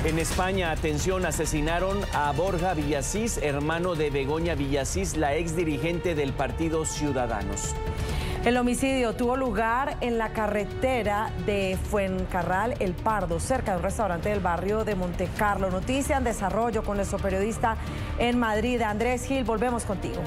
En España, atención, asesinaron a Borja Villacís, hermano de Begoña Villacís, la ex dirigente del partido Ciudadanos. El homicidio tuvo lugar en la carretera de Fuencarral El Pardo, cerca de un restaurante del barrio de Montecarlo. Noticia en desarrollo con nuestro periodista en Madrid, Andrés Gil. Volvemos contigo.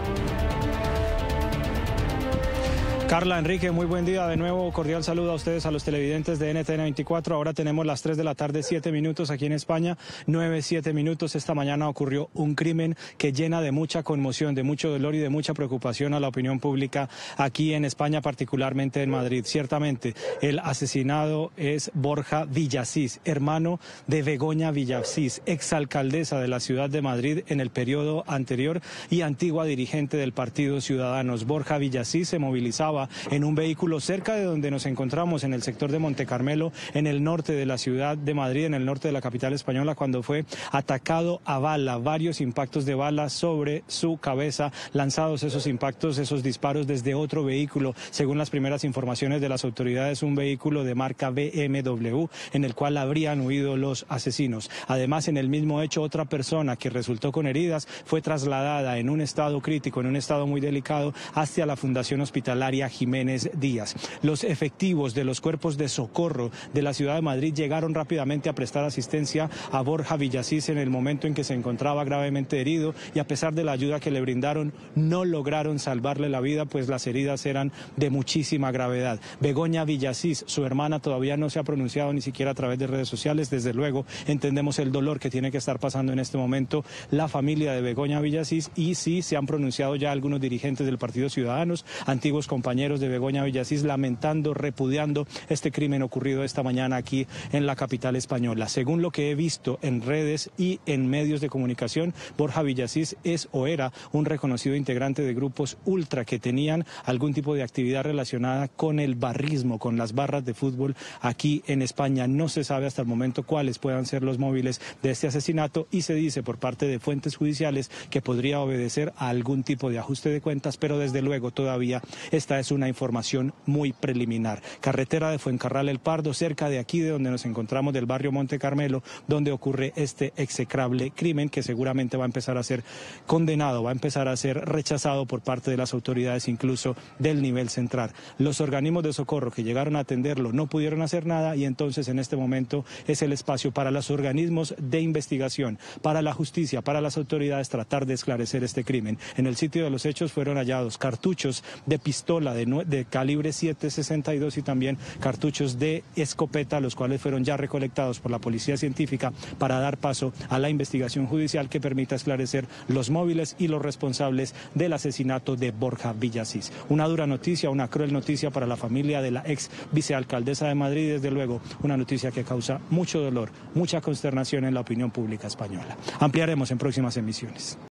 Carla, Enrique, muy buen día. De nuevo, cordial saludo a ustedes, a los televidentes de NTN 24. Ahora tenemos las 3 de la tarde, 7 minutos aquí en España, 9, 7 minutos. Esta mañana ocurrió un crimen que llena de mucha conmoción, de mucho dolor y de mucha preocupación a la opinión pública aquí en España, particularmente en Madrid. Ciertamente, el asesinado es Borja Villacís, hermano de Begoña Villacís, exalcaldesa de la ciudad de Madrid en el periodo anterior y antigua dirigente del partido Ciudadanos. Borja Villacís se movilizaba en un vehículo cerca de donde nos encontramos, en el sector de Montecarmelo, en el norte de la ciudad de Madrid, en el norte de la capital española, cuando fue atacado a bala, varios impactos de bala sobre su cabeza, lanzados esos impactos, esos disparos desde otro vehículo, según las primeras informaciones de las autoridades, un vehículo de marca BMW, en el cual habrían huido los asesinos. Además, en el mismo hecho, otra persona que resultó con heridas fue trasladada en un estado crítico, en un estado muy delicado, hacia la Fundación Hospitalaria Jiménez Díaz. Los efectivos de los cuerpos de socorro de la ciudad de Madrid llegaron rápidamente a prestar asistencia a Borja Villacís en el momento en que se encontraba gravemente herido, y a pesar de la ayuda que le brindaron, no lograron salvarle la vida, pues las heridas eran de muchísima gravedad. Begoña Villacís, su hermana, todavía no se ha pronunciado ni siquiera a través de redes sociales. Desde luego entendemos el dolor que tiene que estar pasando en este momento la familia de Begoña Villacís, y sí se han pronunciado ya algunos dirigentes del partido Ciudadanos, antiguos compañeros de Begoña Villacís, lamentando, repudiando este crimen ocurrido esta mañana aquí en la capital española. Según lo que he visto en redes y en medios de comunicación, Borja Villacís es o era un reconocido integrante de grupos ultra que tenían algún tipo de actividad relacionada con el barrismo, con las barras de fútbol aquí en España. No se sabe hasta el momento cuáles puedan ser los móviles de este asesinato, y se dice por parte de fuentes judiciales que podría obedecer a algún tipo de ajuste de cuentas, pero desde luego todavía esta es una información muy preliminar. Carretera de Fuencarral El Pardo, cerca de aquí de donde nos encontramos, del barrio Montecarmelo, donde ocurre este execrable crimen que seguramente va a empezar a ser condenado, va a empezar a ser rechazado por parte de las autoridades, incluso del nivel central. Los organismos de socorro que llegaron a atenderlo no pudieron hacer nada, y entonces en este momento es el espacio para los organismos de investigación, para la justicia, para las autoridades tratar de esclarecer este crimen. En el sitio de los hechos fueron hallados cartuchos de pistola de calibre .762 y también cartuchos de escopeta, los cuales fueron ya recolectados por la policía científica para dar paso a la investigación judicial que permita esclarecer los móviles y los responsables del asesinato de Borja Villacís. Una dura noticia, una cruel noticia para la familia de la ex vicealcaldesa de Madrid, desde luego una noticia que causa mucho dolor, mucha consternación en la opinión pública española. Ampliaremos en próximas emisiones.